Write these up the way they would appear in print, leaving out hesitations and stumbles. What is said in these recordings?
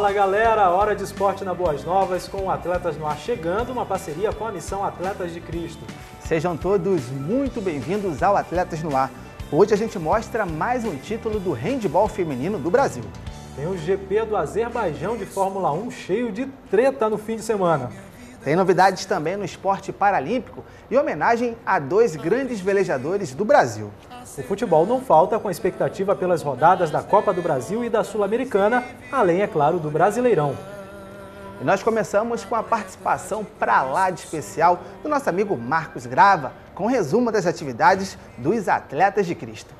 Fala galera, hora de esporte na Boas Novas com o Atletas no Ar chegando, uma parceria com a missão Atletas de Cristo. Sejam todos muito bem-vindos ao Atletas no Ar. Hoje a gente mostra mais um título do handebol feminino do Brasil. Tem o GP do Azerbaijão de Fórmula 1 cheio de treta no fim de semana. Tem novidades também no esporte paralímpico e homenagem a dois grandes velejadores do Brasil. O futebol não falta com a expectativa pelas rodadas da Copa do Brasil e da Sul-Americana, além, é claro, do Brasileirão. E nós começamos com a participação pra lá de especial do nosso amigo Marcos Grava, com o resumo das atividades dos Atletas de Cristo.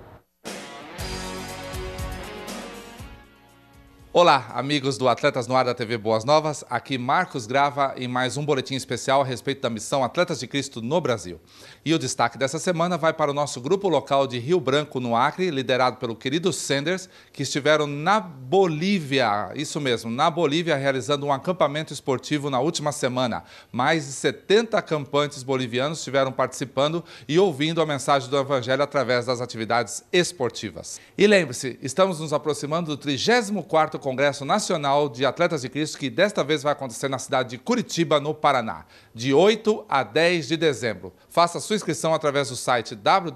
Olá, amigos do Atletas no Ar da TV Boas Novas, aqui Marcos Grava em mais um boletim especial a respeito da missão Atletas de Cristo no Brasil. E o destaque dessa semana vai para o nosso grupo local de Rio Branco, no Acre, liderado pelo querido Sanders, que estiveram na Bolívia, isso mesmo, na Bolívia, realizando um acampamento esportivo na última semana. Mais de 70 acampantes bolivianos estiveram participando e ouvindo a mensagem do Evangelho através das atividades esportivas. E lembre-se, estamos nos aproximando do 34º Congresso Nacional de Atletas de Cristo, que desta vez vai acontecer na cidade de Curitiba, no Paraná, de 8 a 10 de dezembro. Faça sua inscrição através do site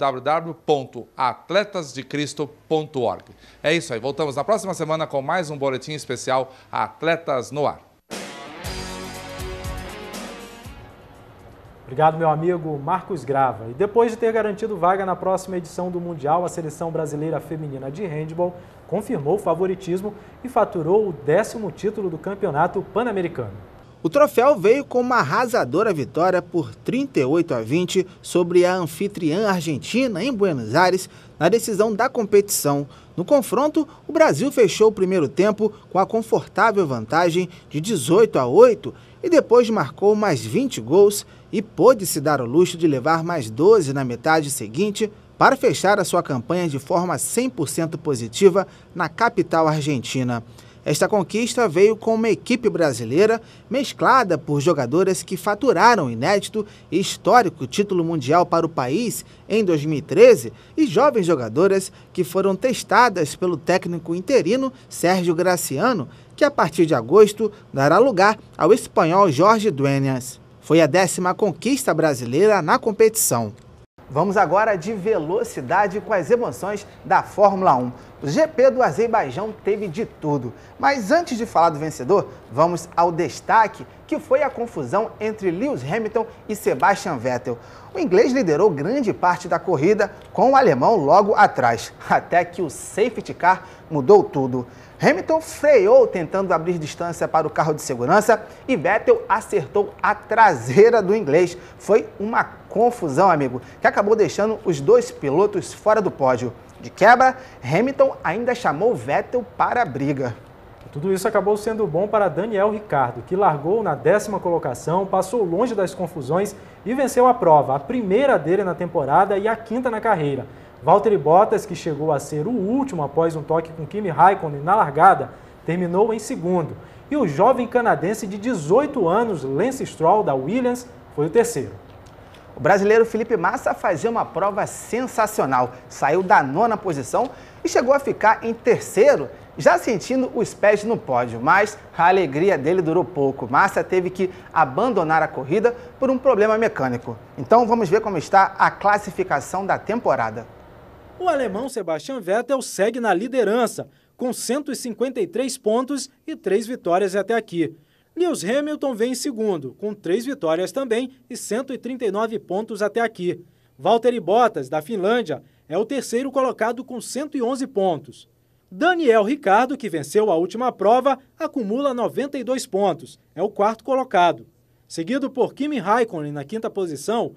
www.atletasdecristo.org. É isso aí, voltamos na próxima semana com mais um boletim especial Atletas no Ar. Obrigado, meu amigo Marcos Grava. E depois de ter garantido vaga na próxima edição do Mundial, a Seleção Brasileira Feminina de Handebol confirmou o favoritismo e faturou o 10º título do Campeonato Pan-Americano. O troféu veio com uma arrasadora vitória por 38-20 sobre a anfitriã argentina em Buenos Aires na decisão da competição. No confronto, o Brasil fechou o primeiro tempo com a confortável vantagem de 18-8 e depois marcou mais 20 gols e pôde se dar o luxo de levar mais 12 na metade seguinte para fechar a sua campanha de forma 100% positiva na capital argentina. Esta conquista veio com uma equipe brasileira mesclada por jogadoras que faturaram inédito e histórico título mundial para o país em 2013 e jovens jogadoras que foram testadas pelo técnico interino Sérgio Graciano, que a partir de agosto dará lugar ao espanhol Jorge Dueñas. Foi a 10ª conquista brasileira na competição. Vamos agora de velocidade com as emoções da Fórmula 1. O GP do Azerbaijão teve de tudo. Mas antes de falar do vencedor, vamos ao destaque, que foi a confusão entre Lewis Hamilton e Sebastian Vettel. O inglês liderou grande parte da corrida com o alemão logo atrás, até que o safety car mudou tudo. Hamilton freou tentando abrir distância para o carro de segurança e Vettel acertou a traseira do inglês. Foi uma confusão, amigo, que acabou deixando os dois pilotos fora do pódio. De quebra, Hamilton ainda chamou Vettel para a briga. Tudo isso acabou sendo bom para Daniel Ricciardo, que largou na 10ª colocação, passou longe das confusões e venceu a prova, a primeira dele na temporada e a 5ª na carreira. Valtteri Bottas, que chegou a ser o último após um toque com Kimi Raikkonen na largada, terminou em segundo. E o jovem canadense de 18 anos, Lance Stroll, da Williams, foi o terceiro. O brasileiro Felipe Massa fazia uma prova sensacional. Saiu da 9ª posição e chegou a ficar em terceiro, já sentindo os pés no pódio. Mas a alegria dele durou pouco. Massa teve que abandonar a corrida por um problema mecânico. Então vamos ver como está a classificação da temporada. O alemão Sebastian Vettel segue na liderança, com 153 pontos e 3 vitórias até aqui. Lewis Hamilton vem em segundo, com 3 vitórias também e 139 pontos até aqui. Valtteri Bottas, da Finlândia, é o terceiro colocado com 111 pontos. Daniel Ricciardo, que venceu a última prova, acumula 92 pontos, é o quarto colocado. Seguido por Kimi Raikkonen na 5ª posição,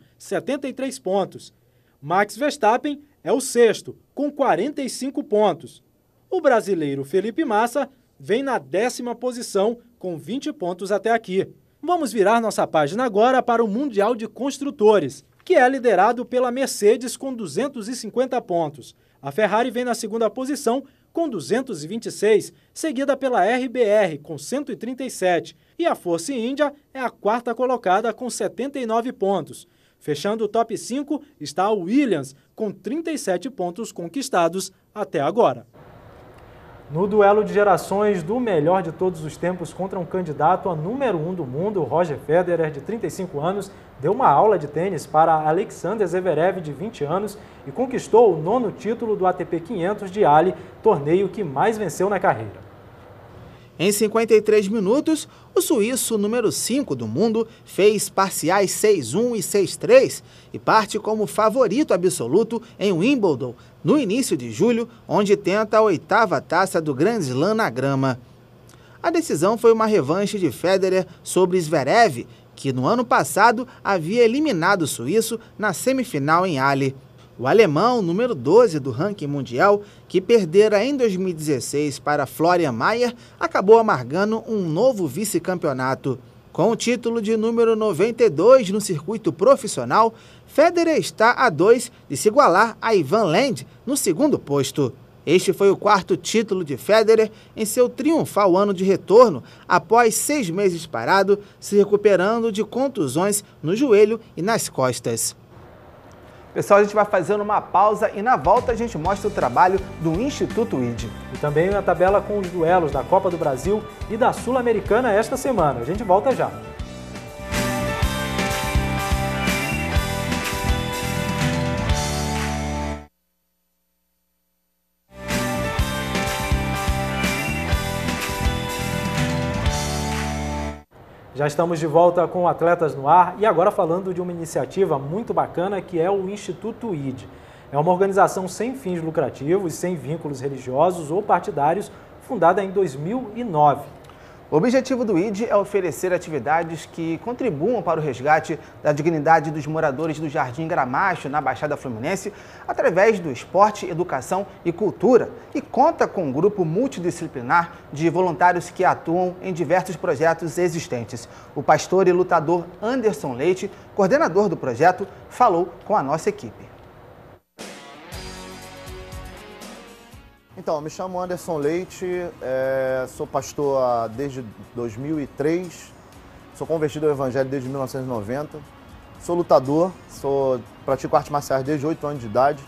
73 pontos. Max Verstappen é o sexto, com 45 pontos. O brasileiro Felipe Massa vem na 10ª posição, com 20 pontos até aqui. Vamos virar nossa página agora para o Mundial de Construtores, que é liderado pela Mercedes com 250 pontos. A Ferrari vem na 2ª posição, com 226, seguida pela RBR, com 137. E a Force India é a 4ª colocada, com 79 pontos. Fechando o top 5 está a Williams, com 37 pontos conquistados até agora. No duelo de gerações do melhor de todos os tempos contra um candidato a número 1 do mundo, Roger Federer, de 35 anos, deu uma aula de tênis para Alexander Zverev, de 20 anos, e conquistou o 9º título do ATP 500 de Ali, torneio que mais venceu na carreira. Em 53 minutos, o suíço número 5 do mundo fez parciais 6-1 e 6-3 e parte como favorito absoluto em Wimbledon, no início de julho, onde tenta a 8ª taça do Grand Slam na grama. A decisão foi uma revanche de Federer sobre Zverev, que no ano passado havia eliminado o suíço na semifinal em Ali. O alemão, número 12 do ranking mundial, que perdera em 2016 para Florian Mayer, acabou amargando um novo vice-campeonato. Com o título de número 92 no circuito profissional, Federer está a 2 de se igualar a Ivan Lendl no segundo posto. Este foi o 4º título de Federer em seu triunfal ano de retorno, após 6 meses parado, se recuperando de contusões no joelho e nas costas. Pessoal, a gente vai fazendo uma pausa e na volta a gente mostra o trabalho do Instituto ID. E também a tabela com os duelos da Copa do Brasil e da Sul-Americana esta semana. A gente volta já. Já estamos de volta com Atletas no Ar e agora falando de uma iniciativa muito bacana que é o Instituto ID. É uma organização sem fins lucrativos, sem vínculos religiosos ou partidários, fundada em 2009. O objetivo do ID é oferecer atividades que contribuam para o resgate da dignidade dos moradores do Jardim Gramacho, na Baixada Fluminense, através do esporte, educação e cultura, e conta com um grupo multidisciplinar de voluntários que atuam em diversos projetos existentes. O pastor e lutador Anderson Leite, coordenador do projeto, falou com a nossa equipe. Então, me chamo Anderson Leite, sou pastor desde 2003, sou convertido ao Evangelho desde 1990, sou lutador, pratico artes marciais desde 8 anos de idade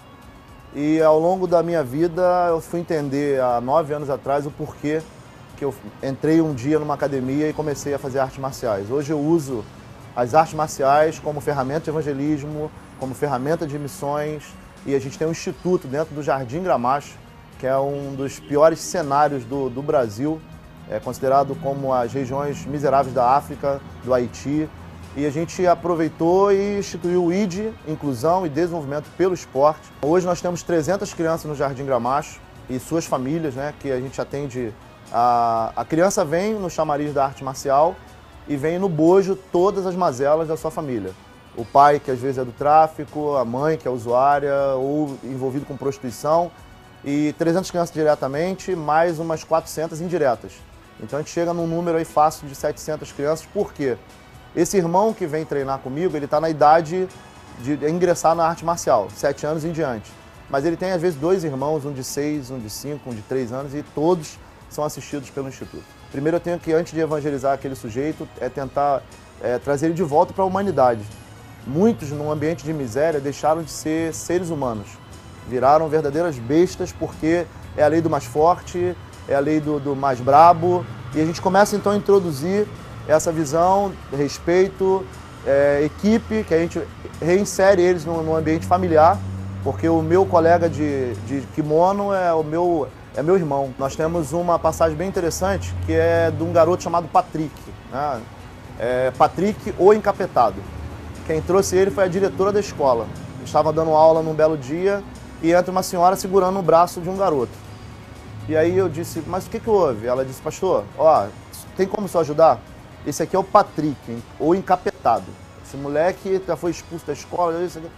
e ao longo da minha vida eu fui entender há 9 anos atrás o porquê que eu entrei um dia numa academia e comecei a fazer artes marciais. Hoje eu uso as artes marciais como ferramenta de evangelismo, como ferramenta de missões e a gente tem um instituto dentro do Jardim Gramacho, que é um dos piores cenários do Brasil, é considerado como as regiões miseráveis da África, do Haiti. E a gente aproveitou e instituiu o ID, Inclusão e Desenvolvimento pelo Esporte. Hoje nós temos 300 crianças no Jardim Gramacho e suas famílias, né, que a gente atende. A criança vem no chamariz da arte marcial e vem no bojo todas as mazelas da sua família. O pai, que às vezes é do tráfico, a mãe, que é usuária ou envolvido com prostituição, e 300 crianças diretamente, mais umas 400 indiretas. Então a gente chega num número aí fácil de 700 crianças, por quê? Esse irmão que vem treinar comigo, ele está na idade de ingressar na arte marcial, 7 anos em diante. Mas ele tem às vezes 2 irmãos, um de 6, um de 5, um de 3 anos, e todos são assistidos pelo Instituto. Primeiro eu tenho que, antes de evangelizar aquele sujeito, tentar trazer ele de volta para a humanidade. Muitos, num ambiente de miséria, deixaram de ser seres humanos. Viraram verdadeiras bestas porque é a lei do mais forte, é a lei do mais brabo. E a gente começa então a introduzir essa visão, respeito, equipe, que a gente reinsere eles no ambiente familiar, porque o meu colega de kimono é meu irmão. Nós temos uma passagem bem interessante que é de um garoto chamado Patrick, né? Patrick, o Encapetado. Quem trouxe ele foi a diretora da escola. Estava dando aula num belo dia e entra uma senhora segurando o braço de um garoto. E aí eu disse, mas o que houve? Ela disse, pastor, tem como só ajudar? Esse aqui é o Patrick, o Encapetado. Esse moleque já foi expulso da escola.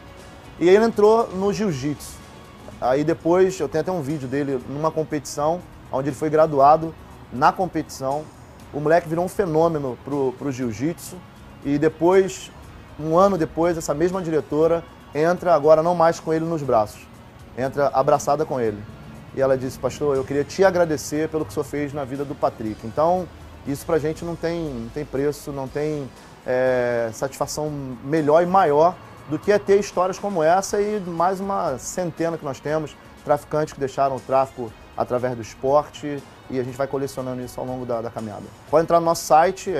E aí ele entrou no jiu-jitsu. Aí depois, eu tenho até um vídeo dele numa competição, onde ele foi graduado na competição. O moleque virou um fenômeno pro jiu-jitsu. E depois, um ano depois, essa mesma diretora entra agora não mais com ele nos braços. Entra abraçada com ele. E ela disse, pastor, eu queria te agradecer pelo que o senhor fez na vida do Patrick. Então, isso pra gente não tem preço, não tem satisfação melhor e maior do que ter histórias como essa e mais uma centena que nós temos, traficantes que deixaram o tráfico através do esporte, e a gente vai colecionando isso ao longo da caminhada. Pode entrar no nosso site,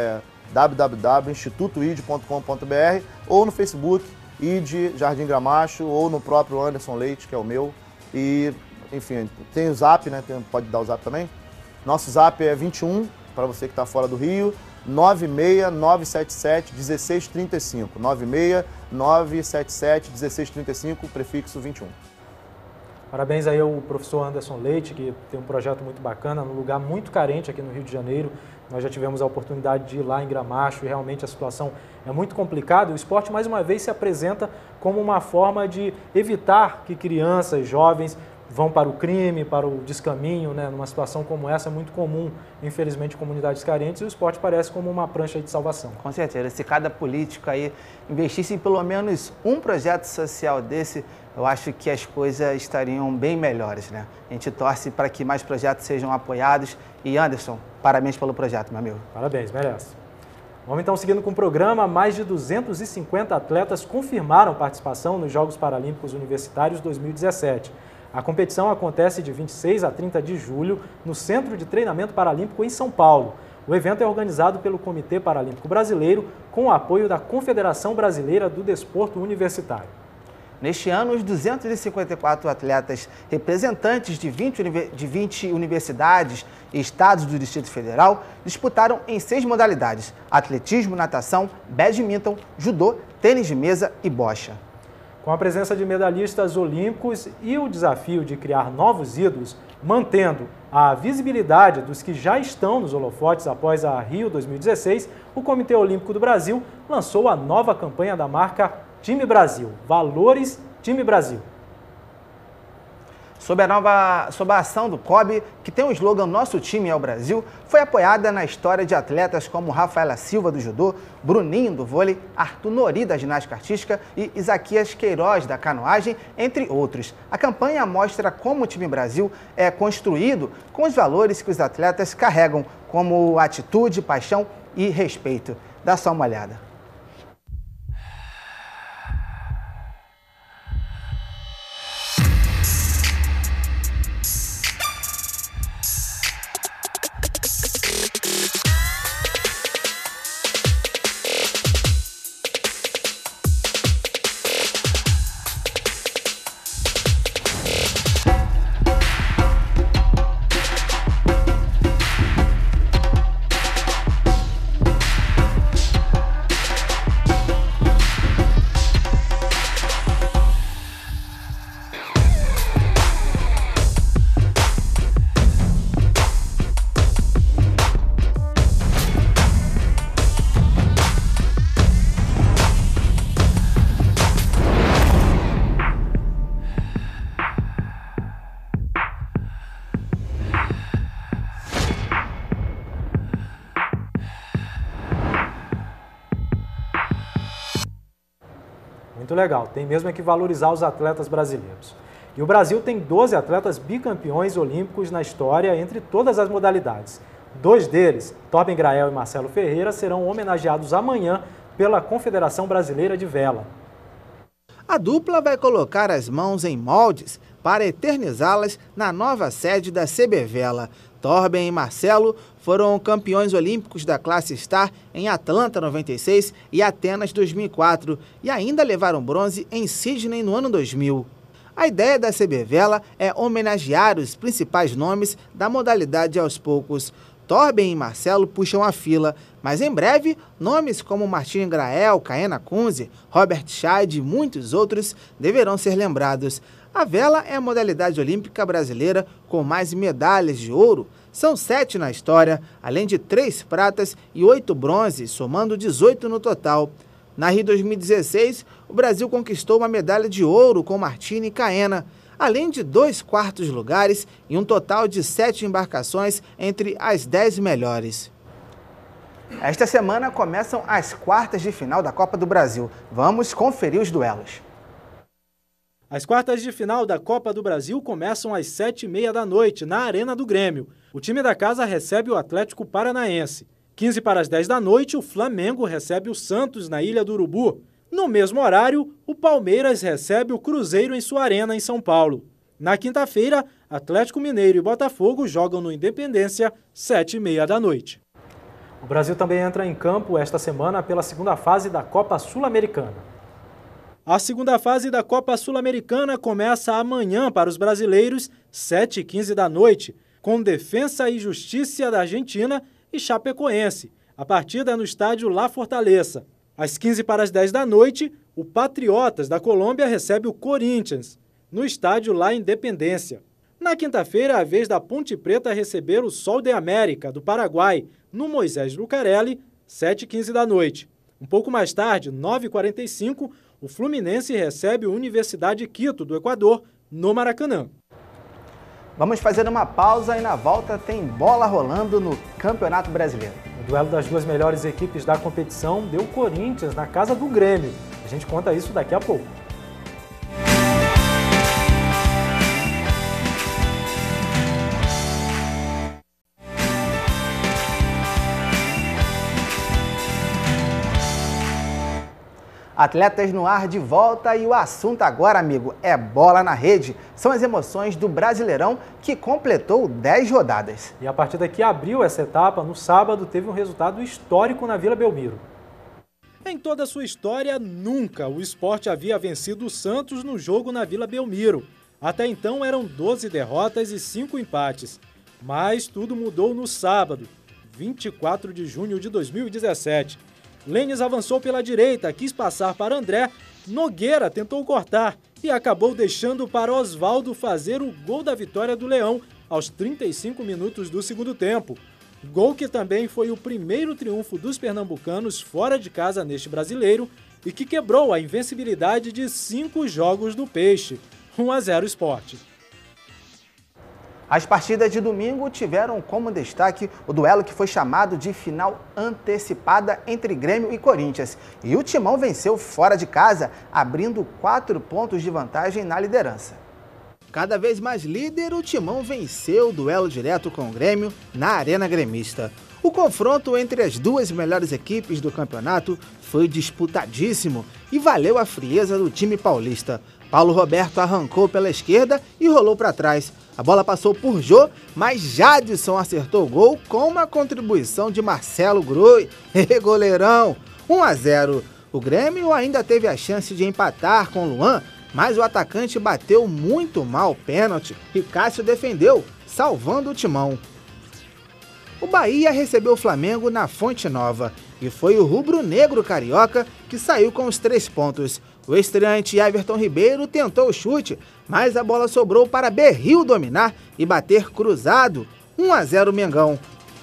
www.institutoid.com.br, ou no Facebook, ID Jardim Gramacho, ou no próprio Anderson Leite, que é o meu. E, enfim, tem o Zap, né? Pode dar o Zap também. Nosso Zap é 21, para você que está fora do Rio, 96977-1635. 96977-1635, prefixo 21. Parabéns aí ao professor Anderson Leite, que tem um projeto muito bacana, num lugar muito carente aqui no Rio de Janeiro. Nós já tivemos a oportunidade de ir lá em Gramacho e realmente a situação é muito complicada. O esporte, mais uma vez, se apresenta como uma forma de evitar que crianças, jovens, vão para o crime, para o descaminho, né? Numa situação como essa é muito comum, infelizmente, em comunidades carentes, e o esporte parece como uma prancha de salvação. Com certeza. Se cada político aí investisse em pelo menos um projeto social desse, eu acho que as coisas estariam bem melhores, né? A gente torce para que mais projetos sejam apoiados. E Anderson, parabéns pelo projeto, meu amigo. Parabéns, merece. Vamos então seguindo com o programa. Mais de 250 atletas confirmaram participação nos Jogos Paralímpicos Universitários 2017. A competição acontece de 26 a 30 de julho no Centro de Treinamento Paralímpico em São Paulo. O evento é organizado pelo Comitê Paralímpico Brasileiro com o apoio da Confederação Brasileira do Desporto Universitário. Neste ano, os 254 atletas representantes de 20 universidades e estados do Distrito Federal disputaram em 6 modalidades: atletismo, natação, badminton, judô, tênis de mesa e bocha. Com a presença de medalhistas olímpicos e o desafio de criar novos ídolos, mantendo a visibilidade dos que já estão nos holofotes após a Rio 2016, o Comitê Olímpico do Brasil lançou a nova campanha da marca Time Brasil, Valores Time Brasil. Sob a ação do COB, que tem o slogan Nosso Time é o Brasil, foi apoiada na história de atletas como Rafaela Silva do judô, Bruninho do vôlei, Arthur Nori da ginástica artística e Isaquias Queiroz da canoagem, entre outros. A campanha mostra como o Time Brasil é construído com os valores que os atletas carregam, como atitude, paixão e respeito. Dá só uma olhada. Muito legal, tem mesmo que valorizar os atletas brasileiros. E o Brasil tem 12 atletas bicampeões olímpicos na história entre todas as modalidades. 2 deles, Torben Grael e Marcelo Ferreira, serão homenageados amanhã pela Confederação Brasileira de Vela. A dupla vai colocar as mãos em moldes para eternizá-las na nova sede da CB Vela. Torben e Marcelo foram campeões olímpicos da classe Star em Atlanta 96 e Atenas 2004 e ainda levaram bronze em Sydney no ano 2000. A ideia da CB Vela é homenagear os principais nomes da modalidade aos poucos. Torben e Marcelo puxam a fila, mas em breve, nomes como Martin Grael, Kaena Kunze, Robert Scheid e muitos outros deverão ser lembrados. A vela é a modalidade olímpica brasileira com mais medalhas de ouro. São 7 na história, além de 3 pratas e 8 bronzes, somando 18 no total. Na Rio 2016, o Brasil conquistou uma medalha de ouro com Martin e Kaena, além de 2 quartos lugares e um total de 7 embarcações entre as 10 melhores. Esta semana começam as quartas de final da Copa do Brasil. Vamos conferir os duelos. As quartas de final da Copa do Brasil começam às 7h30 da noite, na Arena do Grêmio. O time da casa recebe o Atlético Paranaense. 15 para as 10 da noite, o Flamengo recebe o Santos na Ilha do Urubu. No mesmo horário, o Palmeiras recebe o Cruzeiro em sua arena em São Paulo. Na quinta-feira, Atlético Mineiro e Botafogo jogam no Independência, 7h30 da noite. O Brasil também entra em campo esta semana pela segunda fase da Copa Sul-Americana. A segunda fase da Copa Sul-Americana começa amanhã para os brasileiros, 7h15 da noite, com Defensa e Justiça da Argentina e Chapecoense. A partida é no estádio La Fortaleza. Às 15h10 da noite, o Patriotas da Colômbia recebe o Corinthians, no estádio La Independência. Na quinta-feira, é a vez da Ponte Preta receber o Sol de América, do Paraguai, no Moisés Lucarelli, 7h15 da noite. Um pouco mais tarde, 9h45, o Fluminense recebe o Universidade Quito, do Equador, no Maracanã. Vamos fazer uma pausa e na volta tem bola rolando no Campeonato Brasileiro. O duelo das duas melhores equipes da competição deu Corinthians na casa do Grêmio. A gente conta isso daqui a pouco. Atletas no ar de volta e o assunto agora, amigo, é bola na rede. São as emoções do Brasileirão que completou 10 rodadas. E a partida que abriu essa etapa, no sábado, teve um resultado histórico na Vila Belmiro. Em toda a sua história, nunca o Sport havia vencido o Santos no jogo na Vila Belmiro. Até então eram 12 derrotas e 5 empates. Mas tudo mudou no sábado, 24 de junho de 2017. Lênis avançou pela direita, quis passar para André, Nogueira tentou cortar e acabou deixando para Osvaldo fazer o gol da vitória do Leão aos 35 minutos do segundo tempo. Gol que também foi o primeiro triunfo dos pernambucanos fora de casa neste brasileiro e que quebrou a invencibilidade de 5 jogos do Peixe, 1-0 Sport. As partidas de domingo tiveram como destaque o duelo que foi chamado de final antecipada entre Grêmio e Corinthians. E o Timão venceu fora de casa, abrindo 4 pontos de vantagem na liderança. Cada vez mais líder, o Timão venceu o duelo direto com o Grêmio na Arena Gremista. O confronto entre as duas melhores equipes do campeonato foi disputadíssimo e valeu a frieza do time paulista. Paulo Roberto arrancou pela esquerda e rolou para trás. A bola passou por Jô, mas Jadson acertou o gol com uma contribuição de Marcelo Groi. Goleirão! 1-0. O Grêmio ainda teve a chance de empatar com Luan, mas o atacante bateu muito mal o pênalti e Cássio defendeu, salvando o Timão. O Bahia recebeu o Flamengo na Fonte Nova e foi o rubro-negro carioca que saiu com os 3 pontos. O estreante Everton Ribeiro tentou o chute, mas a bola sobrou para Berril dominar e bater cruzado. 1-0 Mengão.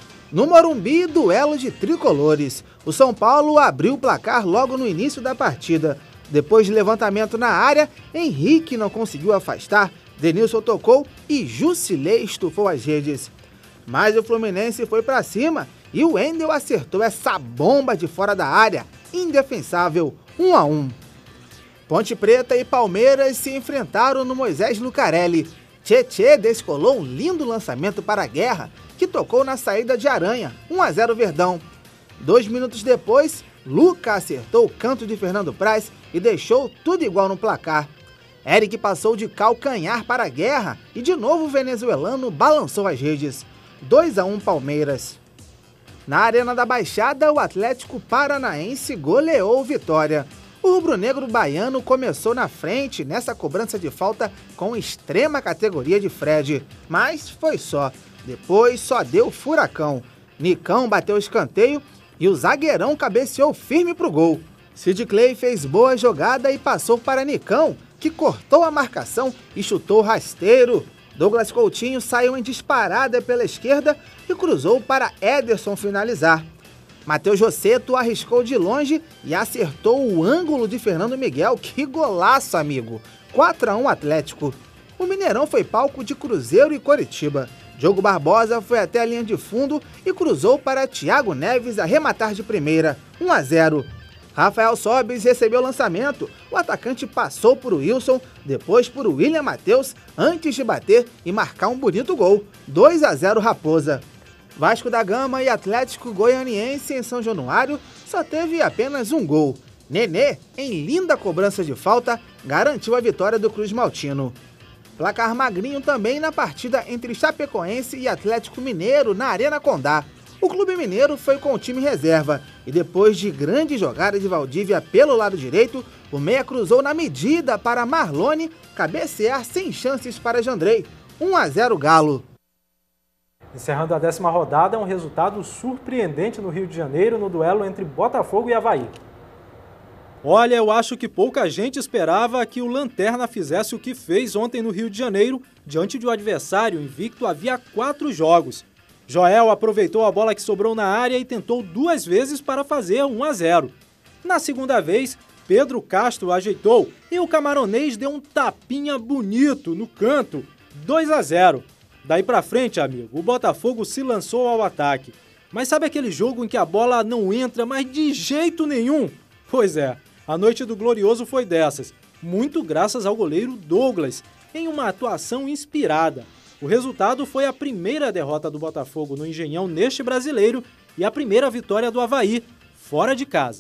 No Morumbi, duelo de tricolores. O São Paulo abriu o placar logo no início da partida. Depois de levantamento na área, Henrique não conseguiu afastar, Denilson tocou e Jusilei estufou as redes. Mas o Fluminense foi para cima e o Wendel acertou essa bomba de fora da área. Indefensável, 1-1. Ponte Preta e Palmeiras se enfrentaram no Moisés Lucarelli. Tietê descolou um lindo lançamento para a Guerra, que tocou na saída de Aranha, 1-0 Verdão. 2 minutos depois, Luca acertou o canto de Fernando Praz e deixou tudo igual no placar. Eric passou de calcanhar para a Guerra e de novo o venezuelano balançou as redes. 2-1 Palmeiras. Na Arena da Baixada, o Atlético Paranaense goleou o Vitória. O rubro-negro baiano começou na frente nessa cobrança de falta com extrema categoria de Fred, mas foi só. Depois só deu furacão. Nicão bateu o escanteio e o zagueirão cabeceou firme pro gol. Sid Clay fez boa jogada e passou para Nicão, que cortou a marcação e chutou rasteiro. Douglas Coutinho saiu em disparada pela esquerda e cruzou para Ederson finalizar. Matheus Rossetto arriscou de longe e acertou o ângulo de Fernando Miguel. Que golaço, amigo! 4-1 Atlético. O Mineirão foi palco de Cruzeiro e Coritiba. Diogo Barbosa foi até a linha de fundo e cruzou para Thiago Neves arrematar de primeira. 1-0. Rafael Sobis recebeu o lançamento. O atacante passou por Wilson, depois por William Matheus, antes de bater e marcar um bonito gol. 2-0 Raposa. Vasco da Gama e Atlético Goianiense em São Januário só teve apenas um gol. Nenê, em linda cobrança de falta, garantiu a vitória do Cruz Maltino. Placar magrinho também na partida entre Chapecoense e Atlético Mineiro na Arena Condá. O Clube Mineiro foi com o time reserva e depois de grande jogada de Valdívia pelo lado direito, o meia cruzou na medida para Marlone cabecear sem chances para Jandrei. 1-0 Galo. Encerrando a 10ª rodada, um resultado surpreendente no Rio de Janeiro no duelo entre Botafogo e Avaí. Olha, eu acho que pouca gente esperava que o Lanterna fizesse o que fez ontem no Rio de Janeiro, diante de um adversário invicto havia 4 jogos. Joel aproveitou a bola que sobrou na área e tentou 2 vezes para fazer 1-0. Na segunda vez, Pedro Castro ajeitou e o camaronês deu um tapinha bonito no canto, 2-0. Daí pra frente, amigo, o Botafogo se lançou ao ataque. Mas sabe aquele jogo em que a bola não entra, mas de jeito nenhum? Pois é, a noite do Glorioso foi dessas, muito graças ao goleiro Douglas, em uma atuação inspirada. O resultado foi a primeira derrota do Botafogo no Engenhão neste Brasileiro e a primeira vitória do Avaí, fora de casa.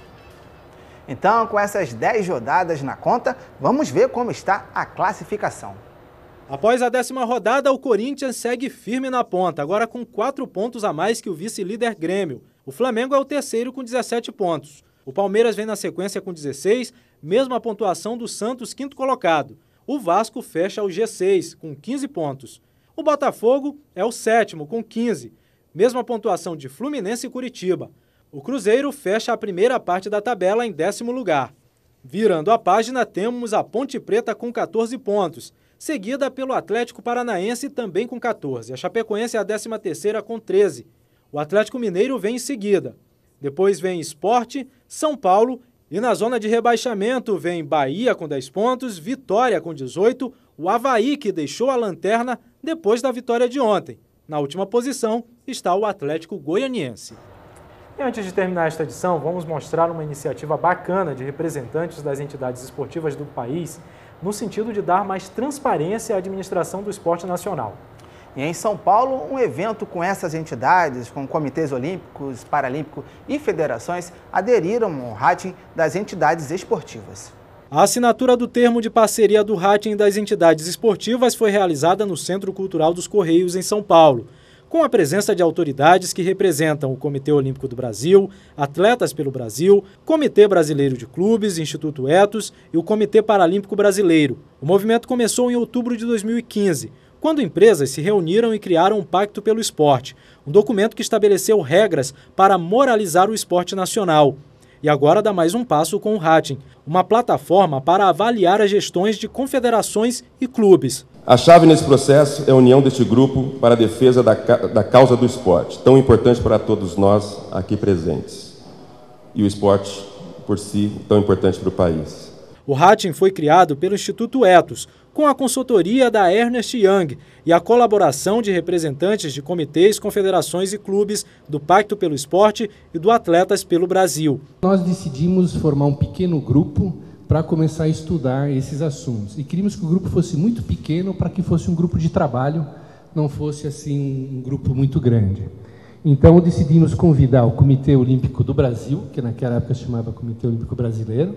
Então, com essas 10 rodadas na conta, vamos ver como está a classificação. Após a 10ª rodada, o Corinthians segue firme na ponta, agora com 4 pontos a mais que o vice-líder Grêmio. O Flamengo é o terceiro com 17 pontos. O Palmeiras vem na sequência com 16, mesma pontuação do Santos, quinto colocado. O Vasco fecha o G6, com 15 pontos. O Botafogo é o sétimo, com 15, mesma pontuação de Fluminense e Curitiba. O Cruzeiro fecha a primeira parte da tabela em 10º lugar. Virando a página, temos a Ponte Preta com 14 pontos, seguida pelo Atlético Paranaense também com 14. A Chapecoense é a 13ª com 13. O Atlético Mineiro vem em seguida. Depois vem Sport, São Paulo e na zona de rebaixamento vem Bahia com 10 pontos, Vitória com 18, o Avaí que deixou a lanterna depois da vitória de ontem. Na última posição está o Atlético Goianiense. E antes de terminar esta edição, vamos mostrar uma iniciativa bacana de representantes das entidades esportivas do país no sentido de dar mais transparência à administração do esporte nacional. E em São Paulo, um evento com essas entidades, com comitês olímpicos, paralímpicos e federações, aderiram ao rating das entidades esportivas. A assinatura do termo de parceria do rating das entidades esportivas foi realizada no Centro Cultural dos Correios, em São Paulo, com a presença de autoridades que representam o Comitê Olímpico do Brasil, Atletas pelo Brasil, Comitê Brasileiro de Clubes, Instituto Etos e o Comitê Paralímpico Brasileiro. O movimento começou em outubro de 2015, quando empresas se reuniram e criaram um Pacto pelo Esporte, um documento que estabeleceu regras para moralizar o esporte nacional. E agora dá mais um passo com o rating, uma plataforma para avaliar as gestões de confederações e clubes. A chave nesse processo é a união deste grupo para a defesa da causa do esporte, tão importante para todos nós aqui presentes. E o esporte, por si, tão importante para o país. O rating foi criado pelo Instituto Etos, com a consultoria da Ernst Young e a colaboração de representantes de comitês, confederações e clubes do Pacto pelo Esporte e do Atletas pelo Brasil. Nós decidimos formar um pequeno grupo para começar a estudar esses assuntos. E queríamos que o grupo fosse muito pequeno para que fosse um grupo de trabalho, não fosse assim um grupo muito grande. Então decidimos convidar o Comitê Olímpico do Brasil, que naquela época se chamava Comitê Olímpico Brasileiro,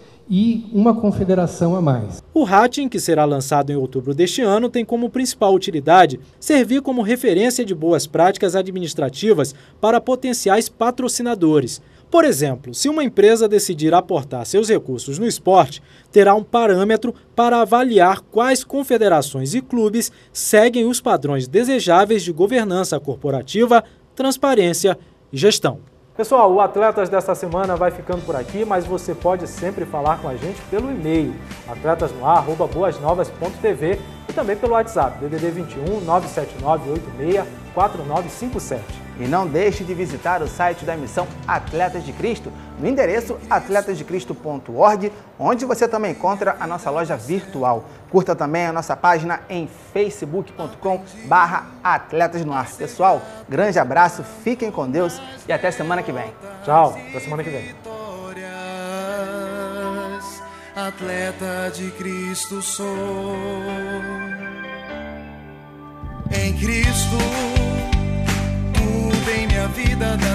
e uma confederação a mais. O rating, que será lançado em outubro deste ano, tem como principal utilidade servir como referência de boas práticas administrativas para potenciais patrocinadores. Por exemplo, se uma empresa decidir aportar seus recursos no esporte, terá um parâmetro para avaliar quais confederações e clubes seguem os padrões desejáveis de governança corporativa, transparência e gestão. Pessoal, o Atletas desta semana vai ficando por aqui, mas você pode sempre falar com a gente pelo e-mail atletasnoar@boasnovas.tv e também pelo WhatsApp, DDD 21 97986 4957. E não deixe de visitar o site da Missão Atletas de Cristo, no endereço atletasdecristo.org, onde você também encontra a nossa loja virtual. Curta também a nossa página em facebook.com/atletasnoar. Pessoal, grande abraço, fiquem com Deus e até semana que vem. Tchau, até semana que vem. Atleta de Cristo sou. Em Cristo tudo em minha vida dá